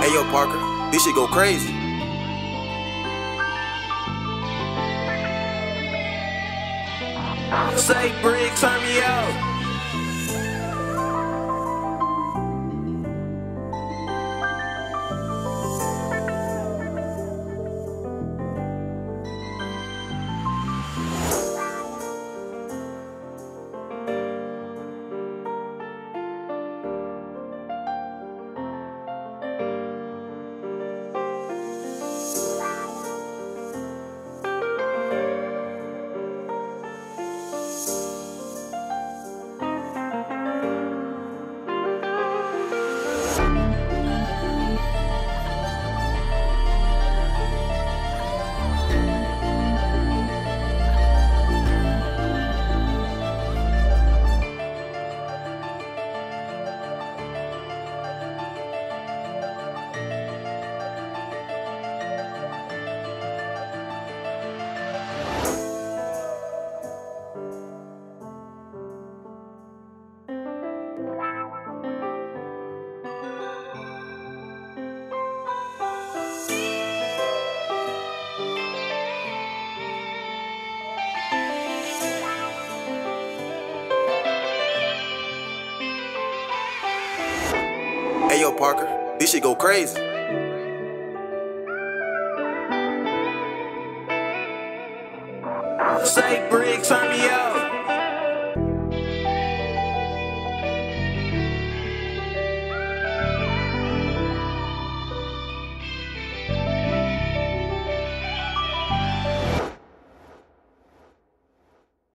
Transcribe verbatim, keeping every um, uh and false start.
Hey yo, Parker, this shit go crazy. Say, Brick, turn me out. Hey yo, Parker, this shit go crazy. Say, Brick, turn